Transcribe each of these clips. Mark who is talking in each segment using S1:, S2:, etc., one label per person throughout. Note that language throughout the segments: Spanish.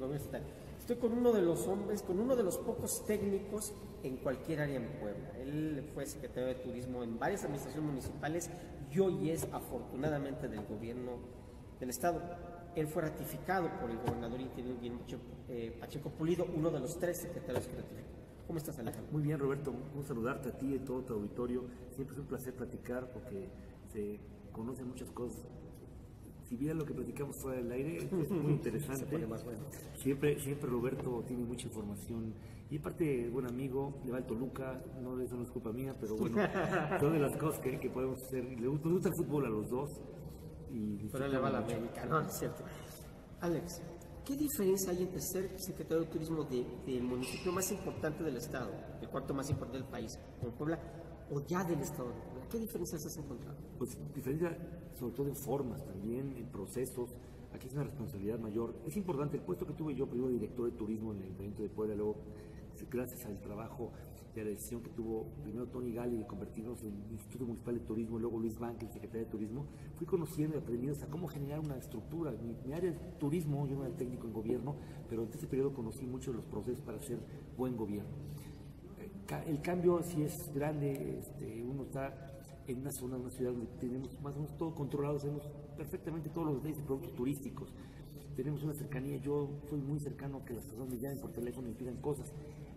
S1: gobierno estatal. Estoy con uno de los hombres, con uno de los pocos técnicos en cualquier área en Puebla. Él fue secretario de Turismo en varias administraciones municipales y hoy es, afortunadamente, del gobierno del Estado. Él fue ratificado por el gobernador interino Pacheco Pulido, uno de los 3 secretarios que ratificó. ¿Cómo estás, Alejandro?
S2: Muy bien, Roberto. Un saludarte a ti y a todo tu auditorio. Siempre es un placer platicar porque se conocen muchas cosas. Si bien lo que platicamos fuera del aire es muy interesante,
S1: Se pone más bueno.
S2: siempre Roberto tiene mucha información y aparte buen amigo, le va al Toluca, no, eso no es culpa mía, pero bueno, todas de las cosas que podemos hacer, nos gusta el fútbol a los dos.
S1: Pero le va a la América, no, es cierto. Alex, ¿qué diferencia hay entre ser secretario de Turismo del municipio más importante del estado, el cuarto más importante del país, como Puebla, o ya del estado de Puebla? ¿Qué diferencias has encontrado?
S2: Pues diferencia sobre todo en formas también, en procesos. Aquí es una responsabilidad mayor. Es importante, el puesto que tuve yo, primero director de turismo en el Ayuntamiento de Puebla, luego gracias al trabajo y a la decisión que tuvo primero Tony Gali de convertirnos en Instituto Municipal de Turismo, luego Luis Banque, el secretario de Turismo, fui conociendo y aprendiendo hasta cómo generar una estructura. Mi área es turismo, yo no era técnico en gobierno, pero en ese periodo conocí mucho de los procesos para hacer buen gobierno. El cambio sí es grande, uno está en una zona, una ciudad donde tenemos más o menos todo controlado, sabemos perfectamente todos los detalles de productos turísticos, tenemos una cercanía, yo soy muy cercano a que las personas me llamen por teléfono y me pidan cosas.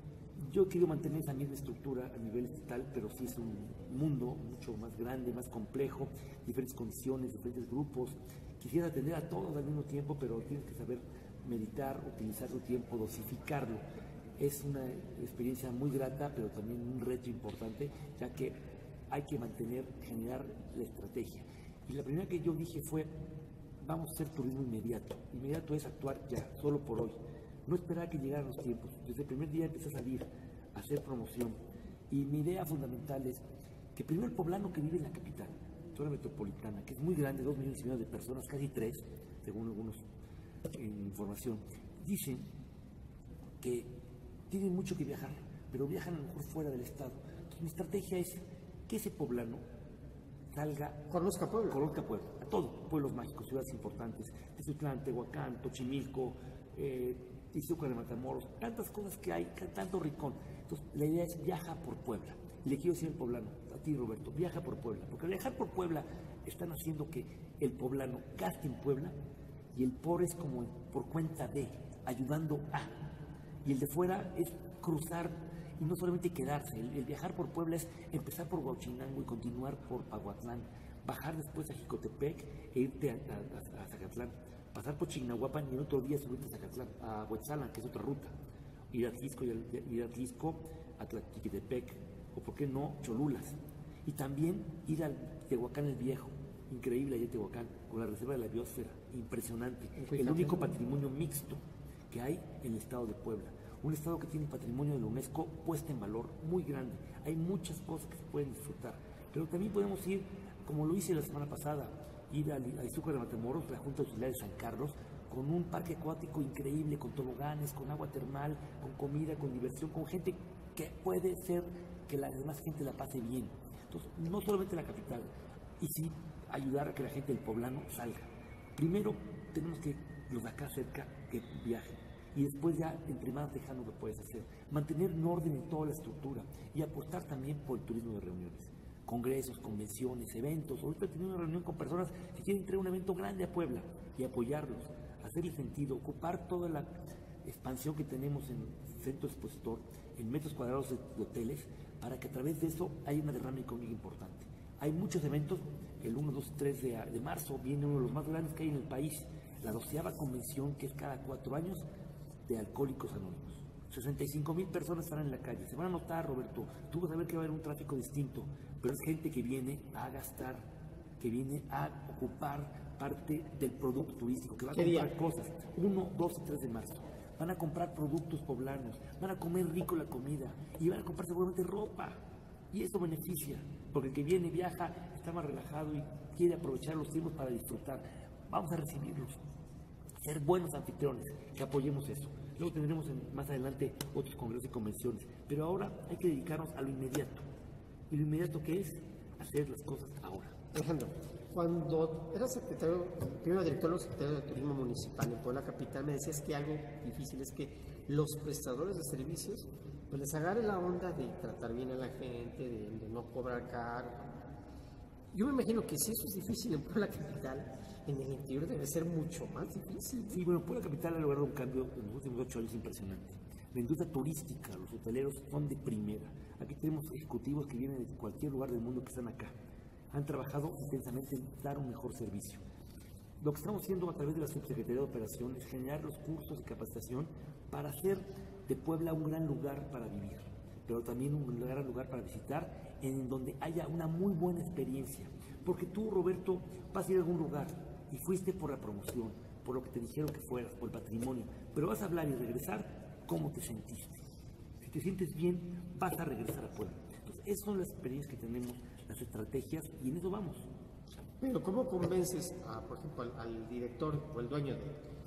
S2: Yo quiero mantener esa misma estructura a nivel estatal, pero sí es un mundo mucho más grande, más complejo, diferentes condiciones, diferentes grupos. Quisiera atender a todos al mismo tiempo, pero tienes que saber meditar, utilizar tu tiempo, dosificarlo. Es una experiencia muy grata, pero también un reto importante, ya que hay que mantener, generar la estrategia. Y la primera que yo dije fue, vamos a hacer turismo inmediato. Inmediato es actuar ya, solo por hoy. No esperar a que llegaran los tiempos. Desde el primer día empecé a salir, a hacer promoción. Y mi idea fundamental es que primero el poblano que vive en la capital, zona metropolitana, que es muy grande, 2,5 millones de personas, casi 3, según algunos información, dicen que tienen mucho que viajar, pero viajan a lo mejor fuera del estado. Entonces mi estrategia es que ese poblano salga,
S1: conozca Puebla,
S2: a todos, pueblos mágicos, ciudades importantes, Tezutlán, Tehuacán, Tochimilco, Izúcar de Matamoros, tantas cosas que hay, tanto rincón. Entonces la idea es viaja por Puebla. Y le quiero decir al poblano, a ti Roberto, viaja por Puebla, porque al viajar por Puebla están haciendo que el poblano gaste en Puebla y el por es como por cuenta de, ayudando a. Y el de fuera es cruzar y no solamente quedarse. El viajar por Puebla es empezar por Huachinango y continuar por Pahuatlán, bajar después a Jicotepec e irte a Zacatlán, pasar por Chignahuapan y el otro día subirte a Zacatlán, a Huetzalan, que es otra ruta, ir a Tlisco, a Tlaquitepec, o por qué no, Cholulas. Y también ir al Tehuacán el Viejo, increíble allá en Tehuacán, con la reserva de la biosfera, impresionante, el único patrimonio mixto que hay en el estado de Puebla. Un estado que tiene patrimonio de la UNESCO puesto en valor muy grande. Hay muchas cosas que se pueden disfrutar, pero también podemos ir, como lo hice la semana pasada, ir a Izúcar de Matamoros, la Junta Auxiliar de San Carlos, con un parque acuático increíble, con toboganes, con agua termal, con comida, con diversión, con gente que puede ser que la demás gente la pase bien. Entonces, no solamente la capital, y sí ayudar a que la gente del poblano salga. Primero, tenemos que los de acá cerca que viajen. Y después ya entre más lejano lo puedes hacer. Mantener un orden en toda la estructura y apostar también por el turismo de reuniones. Congresos, convenciones, eventos. Ahorita tenemos una reunión con personas que quieren traer un evento grande a Puebla y apoyarlos, hacerle sentido, ocupar toda la expansión que tenemos en centro expositor, en metros cuadrados de hoteles, para que a través de eso haya una derrama económica importante. Hay muchos eventos, el 1, 2, 3 de marzo viene uno de los más grandes que hay en el país, la 12ª convención, que es cada 4 años, de Alcohólicos Anónimos. 65,000 personas estarán en la calle. Se van a notar, Roberto, tú vas a ver que va a haber un tráfico distinto, pero es gente que viene a gastar, que viene a ocupar parte del producto turístico, que va a comprar cosas. 1, 2 y 3 de marzo. Van a comprar productos poblanos, van a comer rico la comida y van a comprar seguramente ropa. Y eso beneficia, porque el que viene, viaja, está más relajado y quiere aprovechar los tiempos para disfrutar. Vamos a recibirlos. Ser buenos anfitriones, que apoyemos eso. Luego tendremos más adelante otros congresos y convenciones, pero ahora hay que dedicarnos a lo inmediato. ¿Y lo inmediato qué es? Hacer las cosas ahora.
S1: Alejandro, Cuando eras secretario, primero director o secretario de Turismo Municipal en Puebla Capital, me decías que algo difícil es que los prestadores de servicios pues les agarre la onda de tratar bien a la gente, de no cobrar caro. Yo me imagino que si eso es difícil en Puebla Capital, en el interior debe ser mucho más difícil, ¿no?
S2: Sí, bueno, Puebla Capital ha logrado un cambio en los últimos 8 años impresionante. La industria turística, los hoteleros son de primera. Aquí tenemos ejecutivos que vienen de cualquier lugar del mundo que están acá. Han trabajado intensamente en dar un mejor servicio. Lo que estamos haciendo a través de la Subsecretaría de Operaciones es generar los cursos de capacitación para hacer de Puebla un gran lugar para vivir, pero también un gran lugar para visitar, en donde haya una muy buena experiencia. Porque tú, Roberto, vas a ir a algún lugar y fuiste por la promoción, por lo que te dijeron que fueras, por el patrimonio, pero vas a hablar y regresar, ¿cómo te sentiste? Si te sientes bien, vas a regresar a Puebla. Entonces, esas son las experiencias que tenemos, las estrategias, y en eso vamos.
S1: Pero ¿cómo convences, por ejemplo, al director o el dueño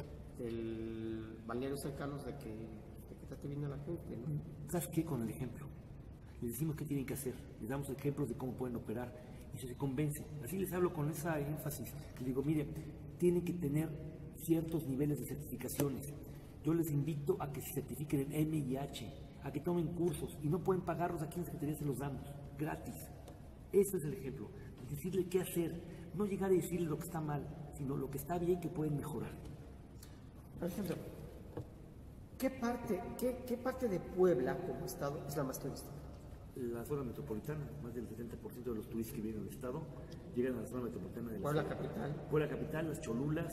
S1: del balneario San Carlos de que trate bien a la gente, ¿no?
S2: ¿Sabes qué? Con el ejemplo. Les decimos qué tienen que hacer, les damos ejemplos de cómo pueden operar y se convencen. Así les hablo con esa énfasis. Les digo, mire, tienen que tener ciertos niveles de certificaciones. Yo les invito a que se certifiquen en M y H, a que tomen cursos y no pueden pagarlos, aquí en la Secretaría se los damos, gratis. Ese es el ejemplo. Decirle qué hacer, no llegar a decirle lo que está mal, sino lo que está bien que pueden mejorar.
S1: Alejandro, ¿qué parte de Puebla como estado es la más turística?
S2: La zona metropolitana, más del 70% de los turistas que vienen al estado llegan a la zona metropolitana de la
S1: Puebla
S2: ciudad.
S1: capital.
S2: Puebla capital, las Cholulas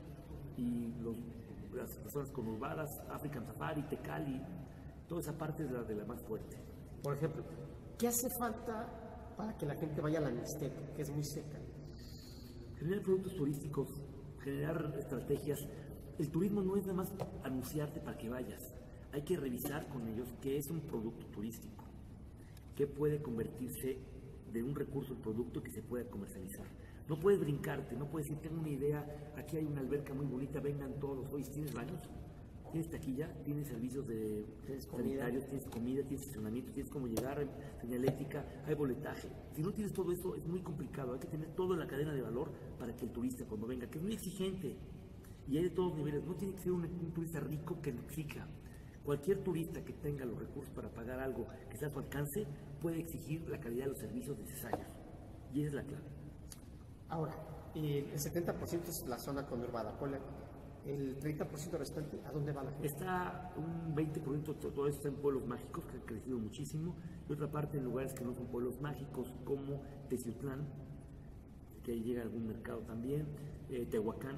S2: y las zonas conurbadas, African Safari, Tecali, toda esa parte es de la más fuerte.
S1: Por ejemplo, ¿qué hace falta para que la gente vaya a la Mixteca, que es muy seca?
S2: Generar productos turísticos, generar estrategias. El turismo no es nada más anunciarte para que vayas. Hay que revisar con ellos qué es un producto turístico, qué puede convertirse de un recurso en producto que se pueda comercializar. No puedes brincarte, no puedes decir, tengo una idea, aquí hay una alberca muy bonita, vengan todos. Oye, ¿tienes baños? ¿Tienes taquilla? ¿Tienes servicios sanitarios? ¿Tienes comida? ¿Tienes estacionamiento? ¿Tienes cómo llegar? ¿Señalética? ¿Hay boletaje? Si no tienes todo eso, es muy complicado. Hay que tener toda la cadena de valor para que el turista cuando venga, que es muy exigente, y hay de todos niveles, no tiene que ser un turista rico que lo exija. Cualquier turista que tenga los recursos para pagar algo que sea a su alcance puede exigir la calidad de los servicios necesarios. Y esa es la clave.
S1: Ahora, el 70% es la zona conurbada. El 30% restante, ¿a dónde va la gente?
S2: Está un 20%, todo eso está en pueblos mágicos, que han crecido muchísimo, y otra parte en lugares que no son pueblos mágicos, como Teciutlán, que ahí llega algún mercado también, Tehuacán,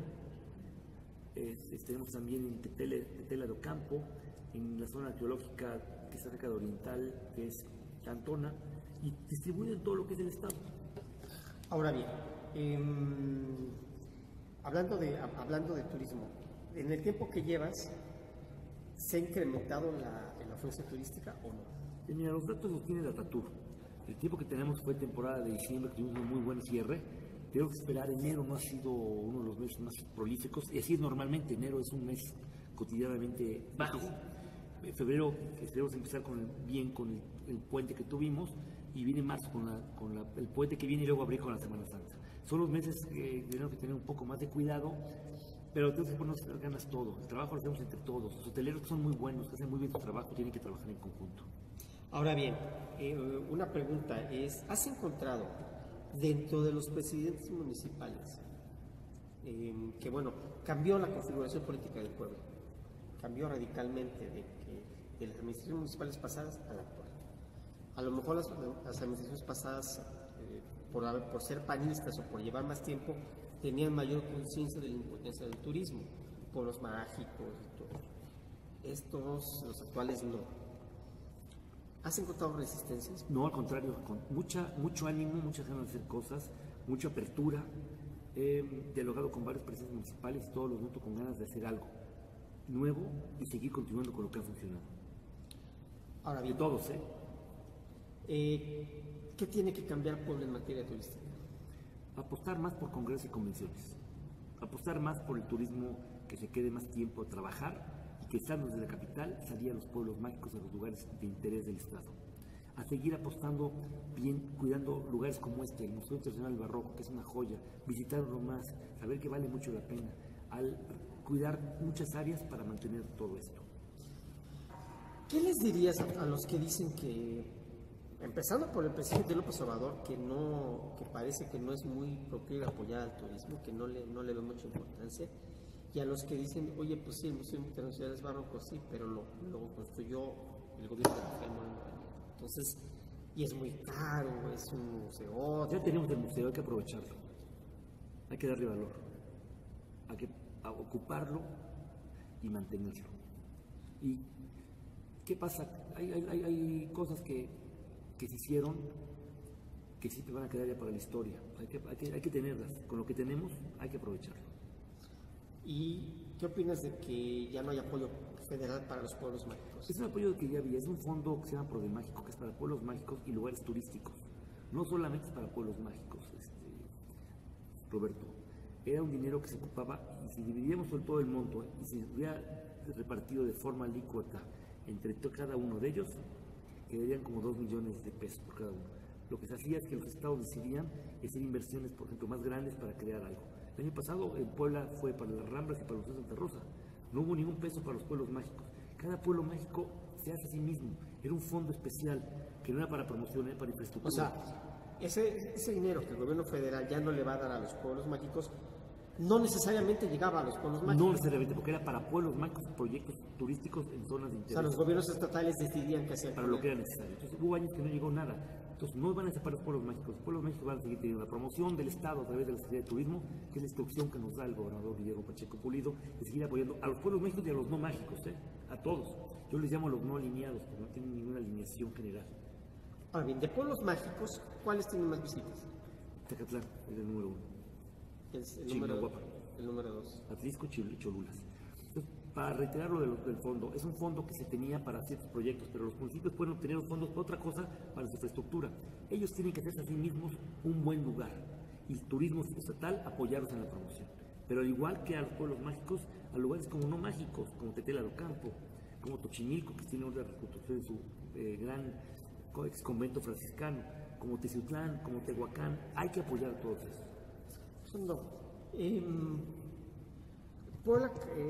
S2: tenemos también en Tetela de Ocampo, en la zona arqueológica que está cerca de Oriental, que es Cantona, y distribuyen todo lo que es el estado.
S1: Ahora bien, hablando de turismo, en el tiempo que llevas, ¿se ha incrementado la afluencia turística o no?
S2: Mira, los datos los tiene Datatur. El tiempo que tenemos fue temporada de diciembre, que tuvimos un muy buen cierre. Tenemos que esperar, enero no ha sido uno de los meses más prolíficos, y así es normalmente, enero es un mes cotidianamente bajo. En febrero esperemos empezar con el puente que tuvimos, y viene marzo con el puente que viene, y luego abril con la Semana Santa. Son los meses que tenemos que tener un poco más de cuidado, pero tenemos que ponernos las ganas todos. El trabajo lo hacemos entre todos. Los hoteleros que son muy buenos, que hacen muy bien su trabajo, tienen que trabajar en conjunto.
S1: Ahora bien, una pregunta es, ¿has encontrado dentro de los presidentes municipales que, bueno, cambió la configuración política del pueblo, cambió radicalmente de las administraciones municipales pasadas a la actual? A lo mejor las administraciones pasadas, por ser panistas o por llevar más tiempo, tenían mayor conciencia de la importancia del turismo, pueblos mágicos y todo. Estos, los actuales, no. ¿Has encontrado resistencias?
S2: No, al contrario, con mucho ánimo, muchas ganas de hacer cosas, mucha apertura. He dialogado con varios presidentes municipales y todos los noto con ganas de hacer algo nuevo y seguir continuando con lo que ha funcionado.
S1: Ahora bien,
S2: de todos,
S1: ¿qué tiene que cambiar Puebla en materia turística?
S2: Apostar más por congresos y convenciones, apostar más por el turismo que se quede más tiempo a trabajar y que estando desde la capital salir a los pueblos mágicos, a los lugares de interés del Estado. a seguir apostando bien, cuidando lugares como este, el Museo Internacional del Barroco, que es una joya, visitarlo más, saber que vale mucho la pena, al cuidar muchas áreas para mantener todo esto.
S1: ¿Qué les dirías a los que dicen que, empezando por el presidente López Obrador, que parece que no es muy proclive a apoyar al turismo, que no le ve mucha importancia, y a los que dicen, oye, pues sí, el Museo Internacional es barroco, sí, pero lo construyó el gobierno de Rafael Moreno Valle. Entonces, y es muy caro, es un museo.
S2: Ya tenemos el museo, hay que aprovecharlo, hay que darle valor, hay que ocuparlo y mantenerlo. ¿Y qué pasa? Hay cosas que se hicieron que sí te van a quedar ya para la historia, hay que tenerlas, con lo que tenemos hay que aprovecharlo.
S1: ¿Y qué opinas de que ya no hay apoyo federal para los pueblos mágicos?
S2: Es un apoyo que ya había, es un fondo que se llama Prodemágico, que es para pueblos mágicos y lugares turísticos. No solamente es para pueblos mágicos, Roberto. Era un dinero que se ocupaba, y si dividíamos todo el monto, y si hubiera repartido de forma alícuota entre cada uno de ellos, quedarían como 2 millones de pesos por cada uno. Lo que se hacía es que los estados decidían hacer inversiones, por ejemplo, más grandes para crear algo. El año pasado en Puebla fue para las Ramblas y para los de Santa Rosa. No hubo ningún peso para los pueblos mágicos. Cada pueblo mágico se hace a sí mismo. Era un fondo especial que no era para promoción, era para infraestructura.
S1: O sea, ese dinero que el gobierno federal ya no le va a dar a los pueblos mágicos, no necesariamente llegaba a los pueblos mágicos.
S2: No necesariamente, porque era para pueblos mágicos, proyectos turísticos en zonas de interés.
S1: O sea, los gobiernos estatales decidían qué hacer.
S2: Para lo que era necesario. Entonces hubo años que no llegó nada. Entonces no van a separar los pueblos mágicos. Los pueblos mágicos van a seguir teniendo la promoción del Estado a través de la Secretaría de Turismo, que es la instrucción que nos da el gobernador Guillermo Pacheco Pulido, de seguir apoyando a los pueblos mágicos y a los no mágicos, a todos. Yo les llamo los no alineados, porque no tienen ninguna alineación general.
S1: Ahora bien, de pueblos mágicos, ¿cuáles tienen más visitas?
S2: Tecatlán es el número 1.
S1: El número 2.
S2: Atlisco y Cholulas. Entonces, para reiterar lo del fondo, es un fondo que se tenía para ciertos proyectos, pero los municipios pueden obtener los fondos para otra cosa, para su infraestructura. Ellos tienen que hacerse a sí mismos un buen lugar y el turismo estatal apoyarlos en la promoción. Pero al igual que a los pueblos mágicos, a lugares como no mágicos, como Tetela do Campo, como Tochimilco, que tiene una reconstrucción de su gran ex convento franciscano, como Teciutlán, como Tehuacán, hay que apoyar a todos esos.
S1: Puebla,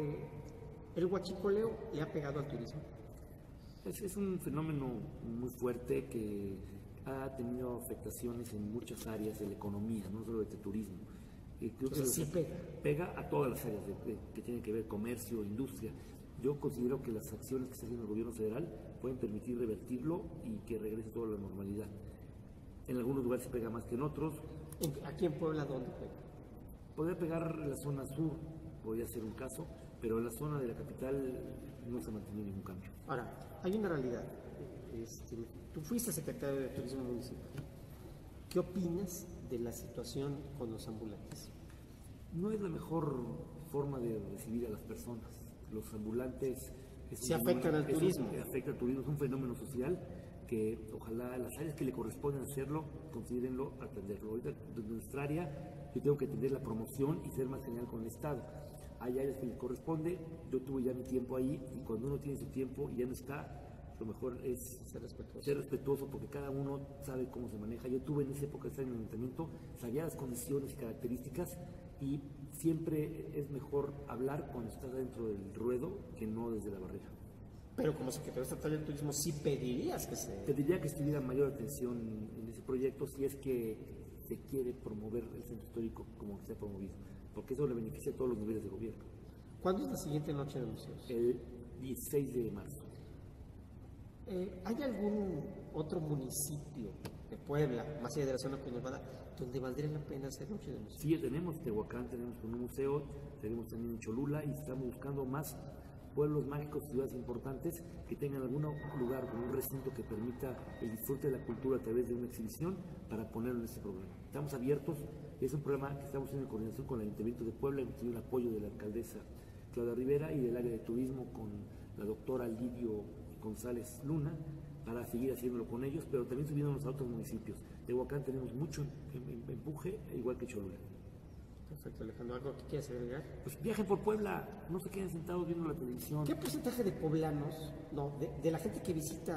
S1: el huachicoleo le ha pegado al turismo.
S2: Es un fenómeno muy fuerte que ha tenido afectaciones en muchas áreas de la economía, no solo de turismo. Creo que
S1: sí
S2: pega a todas las áreas que tienen que ver comercio, industria. Yo considero que las acciones que está haciendo el gobierno federal pueden permitir revertirlo y que regrese toda la normalidad. En algunos lugares se pega más que en otros.
S1: ¿Aquí en Puebla dónde pega?
S2: Podría pegar en la zona sur, podría ser un caso, pero en la zona de la capital no se ha mantenido ningún cambio.
S1: Ahora, hay una realidad. Tú fuiste secretario de Turismo Municipal. ¿Qué opinas de la situación con los ambulantes?
S2: No es la mejor forma de recibir a las personas. Los ambulantes
S1: se afectan al turismo.
S2: Afecta al turismo, es un fenómeno social que ojalá las áreas que le corresponden hacerlo, considérenlo atenderlo. Ahorita, desde nuestra área, yo tengo que atender la promoción y ser más general con el Estado. Hay áreas que le corresponde, yo tuve ya mi tiempo ahí, y cuando uno tiene su tiempo y ya no está, lo mejor es ser respetuoso porque cada uno sabe cómo se maneja. Yo tuve en esa época de estar en el ayuntamiento, sabía las condiciones y características, y siempre es mejor hablar cuando estás dentro del ruedo que no desde la barrera.
S1: Pero como secretario estatal del turismo sí pedirías que se...
S2: Pediría que estuviera mayor atención en ese proyecto si es que se quiere promover el centro histórico como se ha promovido, porque eso le beneficia a todos los niveles de gobierno.
S1: ¿Cuándo es la siguiente noche de museos?
S2: El 16 de marzo.
S1: ¿Hay algún otro municipio de Puebla, más allá de la zona conurbada, donde valdría la pena hacer noche de museos?
S2: Sí, tenemos Tehuacán, tenemos un museo, tenemos también en Cholula, y estamos buscando más pueblos mágicos, ciudades importantes que tengan algún lugar con un recinto que permita el disfrute de la cultura a través de una exhibición para ponerlo en este programa. Estamos abiertos, es un programa que estamos haciendo en coordinación con el Ayuntamiento de Puebla, hemos tenido el apoyo de la alcaldesa Claudia Rivera y del área de turismo con la doctora Lidio González Luna, para seguir haciéndolo con ellos, pero también subiéndonos a otros municipios. De Tehuacán tenemos mucho empuje, igual que Cholula.
S1: Perfecto, Alejandro, ¿algo que quieras agregar?
S2: Pues viajen por Puebla, no se queden sentados viendo la televisión.
S1: ¿Qué porcentaje de poblanos, de la gente que visita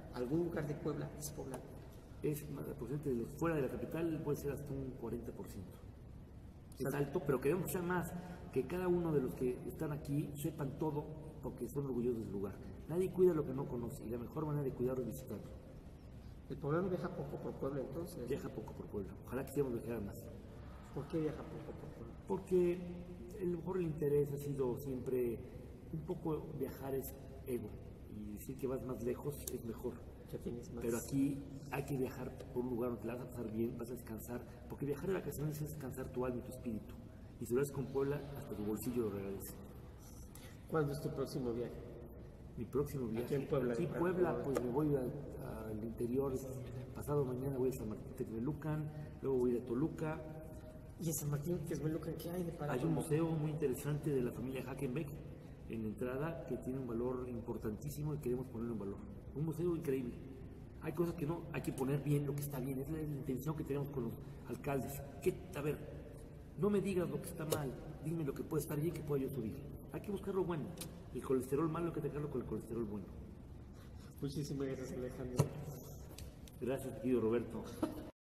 S1: algún lugar de Puebla es poblado.
S2: Es más, de los fuera de la capital puede ser hasta un 40%. Es alto, pero queremos que sea más, que cada uno de los que están aquí sepan todo porque son orgullosos del lugar. Nadie cuida lo que no conoce y la mejor manera de cuidarlo es visitarlo.
S1: ¿El poblano viaja poco por Puebla entonces?
S2: Viaja poco por Puebla. Ojalá quisiéramos viajar más.
S1: ¿Por qué viaja poco por Puebla?
S2: Porque a lo mejor el interés ha sido siempre un poco viajar es ego y decir que vas más lejos es mejor.
S1: Ya tienes más.
S2: Pero aquí hay que viajar por un lugar donde te la vas a pasar bien, vas a descansar, porque viajar de vacaciones es descansar tu alma y tu espíritu. Y si lo haces con Puebla, hasta tu bolsillo lo agradece.
S1: ¿Cuándo es tu próximo viaje?
S2: Mi próximo viaje.
S1: Aquí en Puebla.
S2: Aquí en Puebla, pues me voy al interior. Pasado mañana voy a San Martín Texmelucan, luego voy a ir a Toluca.
S1: ¿Y en San Martín Texmelucan qué hay de para?
S2: Hay un museo muy interesante de la familia Hackenbeck en la entrada que tiene un valor importantísimo y queremos ponerlo en valor. Un museo increíble. Hay cosas que no, hay que poner bien lo que está bien. Es la intención que tenemos con los alcaldes. A ver, no me digas lo que está mal, dime lo que puede estar bien, que pueda yo subir. Hay que buscar lo bueno. El colesterol malo hay que atacarlo con el colesterol bueno.
S1: Muchísimas gracias, Alejandro.
S2: Gracias, querido Roberto.